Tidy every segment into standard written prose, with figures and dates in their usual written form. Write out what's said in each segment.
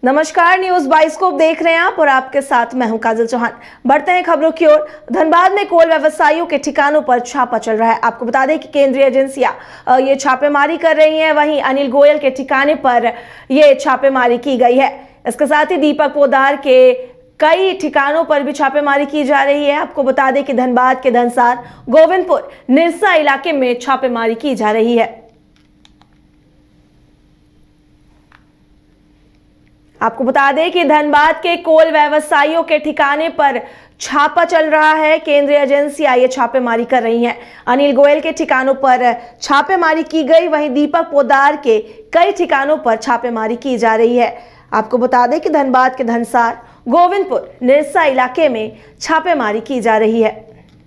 नमस्कार, news bioscope देख रहे हैं आप और आपके साथ मैं हूं काजल चौहान। बढ़ते हैं खबरों की ओर। धनबाद में कोल व्यवसायियों के ठिकानों पर छापा चल रहा है। आपको बता दें कि केंद्रीय एजेंसियां ये छापेमारी कर रही हैं। वहीं अनिल गोयल के ठिकाने पर ये छापेमारी की गई है। इसके साथ ही दीपक पोद्दार के कई ठिकानों पर भी छापेमारी की जा रही है। आपको बता दें कि धनबाद के धनसार, गोविंदपुर, निरसा इलाके में छापेमारी की जा रही है। आपको बता दें कि धनबाद के कोल व्यवसायियों के ठिकाने पर छापा चल रहा है। केंद्रीय एजेंसियां ये छापेमारी कर रही हैं। अनिल गोयल के ठिकानों पर छापेमारी की गई, वहीं दीपक पोद्दार के कई ठिकानों पर छापेमारी की जा रही है। आपको बता दें कि धनबाद के धनसार, गोविंदपुर, निरसा इलाके में छापेमारी की जा रही है।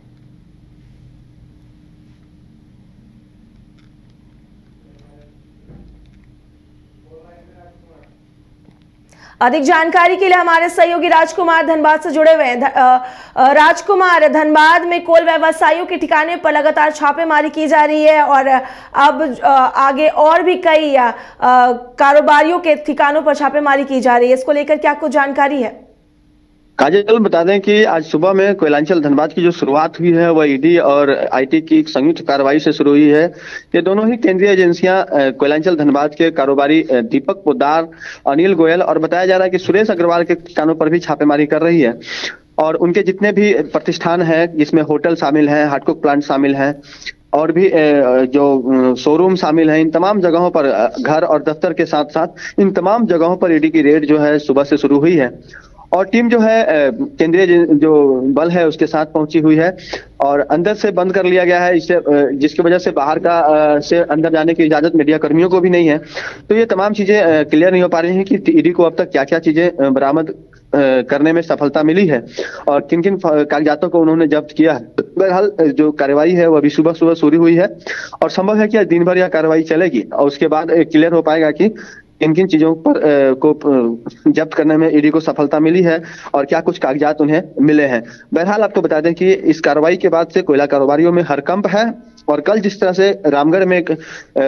अधिक जानकारी के लिए हमारे सहयोगी राजकुमार धनबाद से जुड़े हुए हैं। राजकुमार, धनबाद में कोल व्यवसायियों के ठिकाने पर लगातार छापेमारी की जा रही है और अब आगे और भी कई कारोबारियों के ठिकानों पर छापेमारी की जा रही है। इसको लेकर क्या कुछ जानकारी है? काजल, बता दें कि आज सुबह में कोयलांचल धनबाद की जो शुरुआत हुई है वह ईडी और आईटी की संयुक्त कार्रवाई से शुरू हुई है। ये दोनों ही केंद्रीय एजेंसियां कोयलांचल धनबाद के कारोबारी दीपक पोद्दार, अनिल गोयल और बताया जा रहा है कि सुरेश अग्रवाल के ठिकानों पर भी छापेमारी कर रही है। और उनके जितने भी प्रतिष्ठान हैं, जिसमें होटल शामिल है, हार्डकुक प्लांट शामिल है और भी जो शोरूम शामिल है, इन तमाम जगहों पर, घर और दफ्तर के साथ साथ इन तमाम जगहों पर ईडी की रेड जो है सुबह से शुरू हुई है। और टीम जो है केंद्रीय जो बल है उसके साथ पहुंची हुई है और अंदर से बंद कर लिया गया है, इससे जिसकी वजह से बाहर का से अंदर जाने की इजाजत मीडिया कर्मियों को भी नहीं है। तो ये तमाम चीजें क्लियर नहीं हो पा रही हैं कि ईडी को अब तक क्या क्या चीजें बरामद करने में सफलता मिली है और किन किन कागजातों को उन्होंने जब्त किया है। बहरहाल जो कार्रवाई है वो अभी सुबह सुबह शुरू हुई है और संभव है कि दिन भर यह कार्रवाई चलेगी और उसके बाद क्लियर हो पाएगा कि किन किन चीजों पर को जब्त करने में ईडी को सफलता मिली है और क्या कुछ कागजात उन्हें मिले हैं। बहरहाल आपको बता दें कि इस कार्रवाई के बाद से कोयला कारोबारियों में हड़कंप है और कल जिस तरह से रामगढ़ में एक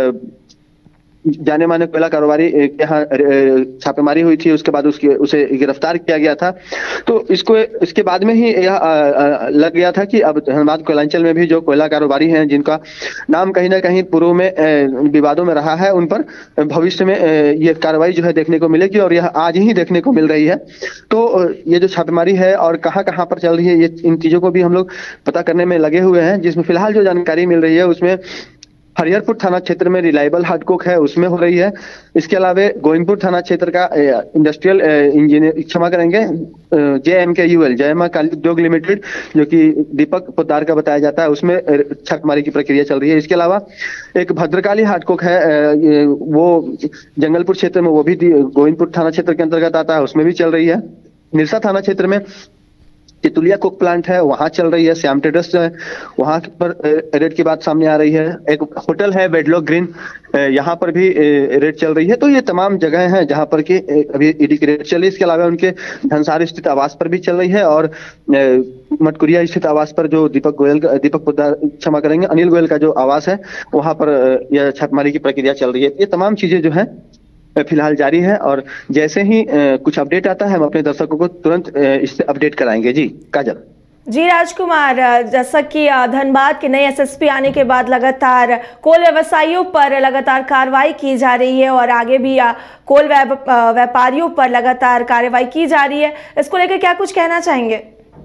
जाने माने कोयला कारोबारी के यहाँ छापेमारी हुई थी, उसके बाद उसे गिरफ्तार किया गया था। तो इसके बाद में ही यह लग गया था कि अब धनबाद कोयलांचल में भी जो कोयला कारोबारी हैं, जिनका नाम कहीं ना कहीं पूर्व में विवादों में रहा है, उन पर भविष्य में ये कार्रवाई जो है देखने को मिलेगी और यह आज ही देखने को मिल रही है। तो ये जो छापेमारी है और कहाँ कहाँ पर चल रही है, ये इन चीजों को भी हम लोग पता करने में लगे हुए हैं। जिसमें फिलहाल जो जानकारी मिल रही है उसमें हरिहरपुर थाना क्षेत्र में रिलायबल हार्डकुक है, उसमें हो रही है। इसके अलावा गोविंदपुर थाना क्षेत्र का इंडस्ट्रियल इंजीनियर, क्षमा करेंगे, JMKUL, जय मां काली उद्योग लिमिटेड, जो कि दीपक पोद्दार का बताया जाता है, उसमें छापेमारी की प्रक्रिया चल रही है। इसके अलावा एक भद्रकाली हार्डकुक है, वो जंगलपुर क्षेत्र में, वो भी गोविंदपुर थाना क्षेत्र के अंतर्गत आता है, उसमें भी चल रही है। निरसा थाना क्षेत्र में तितुलिया कुक प्लांट है, वहां चल रही है। श्याम ट्रेडर्स है, वहां पर रेड की बात सामने आ रही है। एक होटल है वेडलॉक ग्रीन, यहाँ पर भी रेड चल रही है। तो ये तमाम जगह हैं जहां पर कि अभी ईडी की रेड चल रही है। इसके अलावा उनके धनसार स्थित आवास पर भी चल रही है और मटकुरिया स्थित आवास पर जो दीपक पोद्दार, क्षमा करेंगे, अनिल गोयल का जो आवास है, वहां पर यह छापेमारी की प्रक्रिया चल रही है। ये तमाम चीजें जो है फिलहाल जारी है और जैसे ही कुछ अपडेट आता है हम अपने दर्शकों को तुरंत इससे अपडेट कराएंगे। जी काजल। जी राजकुमार, जैसा कि धनबाद के नए SSP आने के बाद लगातार कोल व्यवसायियों पर लगातार कार्रवाई की जा रही है और आगे भी कोल व्यापारियों पर लगातार कार्रवाई की जा रही है, इसको लेकर क्या कुछ कहना चाहेंगे?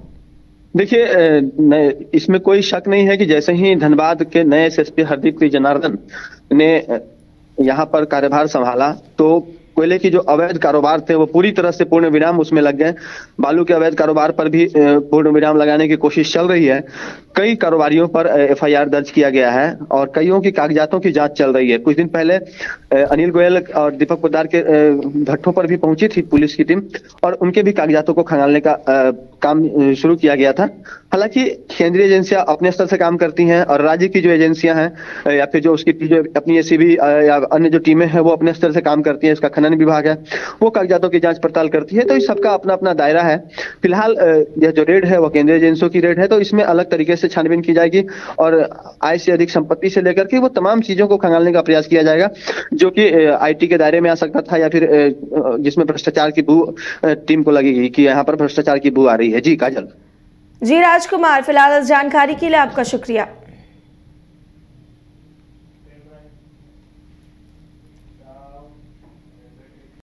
देखिए, इसमें कोई शक नहीं है कि जैसे ही धनबाद के नए SSP हरदीप जनार्दन ने यहाँ पर कार्यभार संभाला तो कोयले की जो अवैध कारोबार थे वो पूरी तरह से पूर्ण विराम उसमें लग गए। बालू के अवैध कारोबार पर भी पूर्ण विराम लगाने की कोशिश चल रही है। कई कारोबारियों पर FIR दर्ज किया गया है और कईयों की कागजातों की जांच चल रही है। कुछ दिन पहले अनिल गोयल और दीपक पोद्दार के भट्ठों पर भी पहुंची थी पुलिस की टीम और उनके भी कागजातों को खंगालने का काम शुरू किया गया था। हालांकि केंद्रीय एजेंसियां अपने स्तर से काम करती हैं और राज्य की जो एजेंसियां हैं या फिर जो उसकी जो अपनी एसीबी या अन्य जो टीमें हैं वो अपने स्तर से काम करती हैं। इसका खनन विभाग है वो कागजातों की जांच पड़ताल करती है। तो इस सबका अपना अपना दायरा है। फिलहाल यह जो रेड है वो केंद्रीय एजेंसियों की रेड है, तो इसमें अलग तरीके से छानबीन की जाएगी और आय से अधिक संपत्ति से लेकर के वो तमाम चीजों को खंगालने का प्रयास किया जाएगा जो कि आईटी के दायरे में आ सकता था या फिर जिसमें भ्रष्टाचार की बू टीम को लगेगी कि यहाँ पर भ्रष्टाचार की बू आ रही है। जी काजल। जी राजकुमार, फिलहाल इस जानकारी के लिए आपका शुक्रिया।